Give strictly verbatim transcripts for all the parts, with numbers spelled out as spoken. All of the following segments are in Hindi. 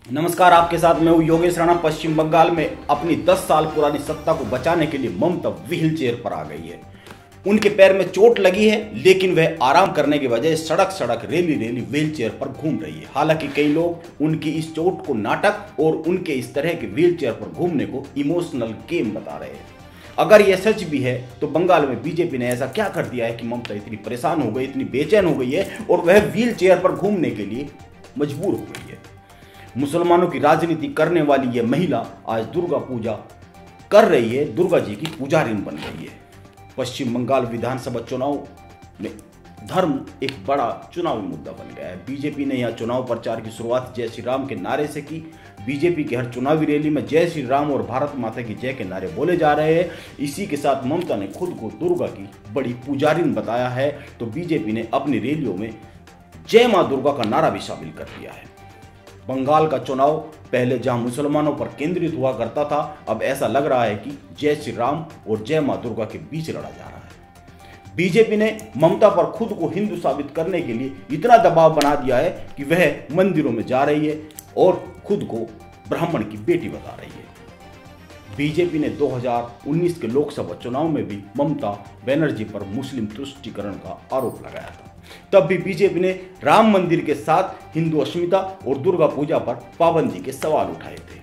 नमस्कार, आपके साथ मैं हूं योगेश राणा। पश्चिम बंगाल में अपनी दस साल पुरानी सत्ता को बचाने के लिए ममता व्हील चेयर पर आ गई है। उनके पैर में चोट लगी है, लेकिन वह आराम करने के बजाय सड़क सड़क रेली रेली व्हील चेयर पर घूम रही है। हालांकि कई लोग उनकी इस चोट को नाटक और उनके इस तरह के व्हील चेयर पर घूमने को इमोशनल गेम बता रहे हैं। अगर यह सच भी है तो बंगाल में बीजेपी ने ऐसा क्या कर दिया है कि ममता इतनी परेशान हो गई, इतनी बेचैन हो गई है और वह व्हील चेयर पर घूमने के लिए मजबूर हो गई है। मुसलमानों की राजनीति करने वाली यह महिला आज दुर्गा पूजा कर रही है, दुर्गा जी की पुजारिन बन गई है। पश्चिम बंगाल विधानसभा चुनाव में धर्म एक बड़ा चुनावी मुद्दा बन गया है। बीजेपी ने यहां चुनाव प्रचार की शुरुआत जय श्री राम के नारे से की। बीजेपी की हर चुनावी रैली में जय श्री राम और भारत माता की जय के नारे बोले जा रहे हैं। इसी के साथ ममता ने खुद को दुर्गा की बड़ी पुजारिन बताया है, तो बीजेपी ने अपनी रैलियों में जय मां दुर्गा का नारा भी शामिल कर दिया है। बंगाल का चुनाव पहले जहां मुसलमानों पर केंद्रित हुआ करता था, अब ऐसा लग रहा है कि जय श्री राम और जय मां दुर्गा के बीच लड़ा जा रहा है। बीजेपी ने ममता पर खुद को हिंदू साबित करने के लिए इतना दबाव बना दिया है कि वह मंदिरों में जा रही है और खुद को ब्राह्मण की बेटी बता रही है। बीजेपी ने दो हज़ार उन्नीस के लोकसभा चुनाव में भी ममता बनर्जी पर मुस्लिम तुष्टीकरण का आरोप लगाया था। तब भी बीजेपी ने राम मंदिर के साथ हिंदू अस्मिता और दुर्गा पूजा पर पाबंदी के सवाल उठाए थे।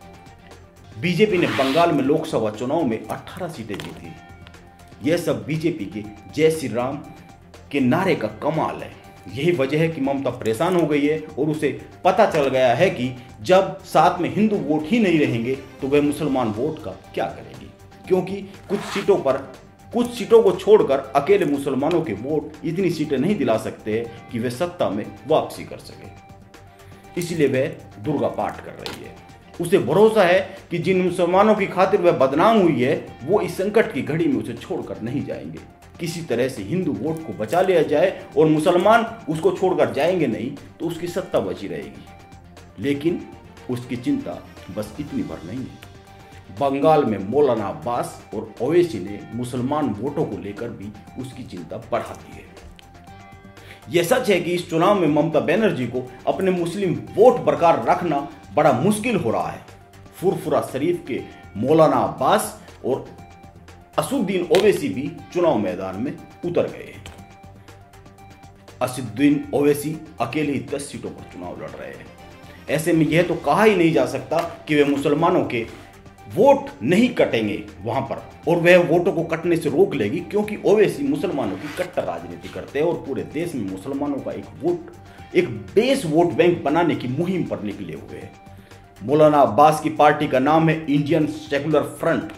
बीजेपी ने बंगाल में लोकसभा चुनाव में अठारह सीटें जीती। यह सब बीजेपी के जय श्री राम के नारे का कमाल है। यही वजह है कि ममता परेशान हो गई है और उसे पता चल गया है कि जब साथ में हिंदू वोट ही नहीं रहेंगे तो वह मुसलमान वोट का क्या करेगी, क्योंकि कुछ सीटों पर कुछ सीटों को छोड़कर अकेले मुसलमानों के वोट इतनी सीटें नहीं दिला सकते हैं कि वे सत्ता में वापसी कर सके। इसलिए वह दुर्गा पाठ कर रही है। उसे भरोसा है कि जिन मुसलमानों की खातिर वह बदनाम हुई है, वो इस संकट की घड़ी में उसे छोड़कर नहीं जाएंगे। किसी तरह से हिंदू वोट को बचा लिया जाए और मुसलमान उसको छोड़कर जाएंगे नहीं तो उसकी सत्ता बची रहेगी। लेकिन उसकी चिंता बस इतनी भर नहीं है। बंगाल में मौलाना अब्बास और ओवैसी ने मुसलमान वोटों को लेकर भी उसकी चिंता बढ़ा दी है। यह सच है कि इस चुनाव में ममता बनर्जी को अपने मुस्लिम वोट बरकरार रखना बड़ा मुश्किल हो रहा है। फुरफुरा शरीफ के मौलाना अब्बास और असुद्दीन ओवैसी भी चुनाव मैदान में उतर गए हैं। असुद्दीन ओवैसी अकेले ही दस सीटों पर चुनाव लड़ रहे हैं। ऐसे में यह तो कहा ही नहीं जा सकता कि वे मुसलमानों के वोट नहीं कटेंगे वहां पर और वह वोटों को कटने से रोक लेगी, क्योंकि ओवैसी मुसलमानों की कट्टर राजनीति करते हैं और पूरे देश में मुसलमानों का एक वोट एक बेस वोट बैंक बनाने की मुहिम पर निकले हुए हैं। मौलाना अब्बास की पार्टी का नाम है इंडियन सेकुलर फ्रंट।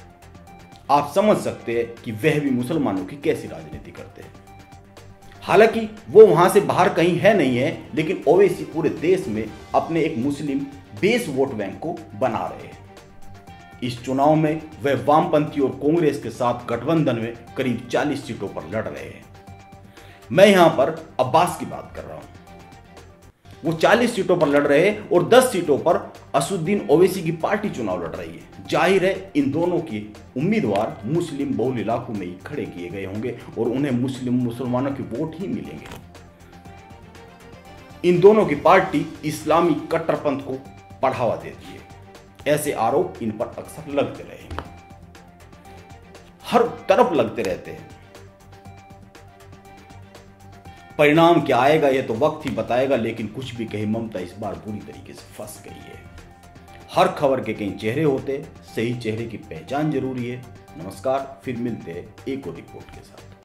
आप समझ सकते हैं कि वह भी मुसलमानों की कैसी राजनीति करते हैं। हालांकि वो वहां से बाहर कहीं है नहीं है, लेकिन ओवैसी पूरे देश में अपने एक मुस्लिम बेस वोट बैंक को बना रहे हैं। इस चुनाव में वह वामपंथी और कांग्रेस के साथ गठबंधन में करीब चालीस सीटों पर लड़ रहे हैं। मैं यहां पर अब्बास की बात कर रहा हूं। वो चालीस सीटों पर लड़ रहे हैं और दस सीटों पर असुद्दीन ओवैसी की पार्टी चुनाव लड़ रही है। जाहिर है इन दोनों की उम्मीदवार मुस्लिम बहुल इलाकों में ही खड़े किए गए होंगे और उन्हें मुस्लिम मुसलमानों के वोट ही मिलेंगे। इन दोनों की पार्टी इस्लामी कट्टरपंथ को बढ़ावा देती है। ऐसे आरोप इन पर अक्सर लगते रहेंगे, हर तरफ लगते रहते हैं। परिणाम क्या आएगा यह तो वक्त ही बताएगा, लेकिन कुछ भी कहे ममता इस बार बुरी तरीके से फंस गई है। हर खबर के कई चेहरे होते, सही चेहरे की पहचान जरूरी है। नमस्कार, फिर मिलते हैं एक और रिपोर्ट के साथ।